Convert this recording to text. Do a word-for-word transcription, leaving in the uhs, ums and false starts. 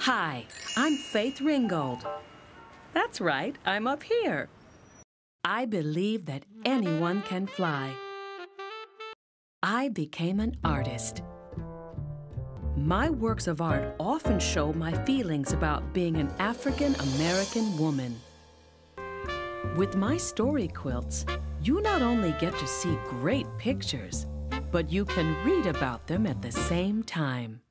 Hi, I'm Faith Ringgold. That's right, I'm up here. I believe that anyone can fly. I became an artist. My works of art often show my feelings about being an African-American woman. With my story quilts, you not only get to see great pictures, but you can read about them at the same time.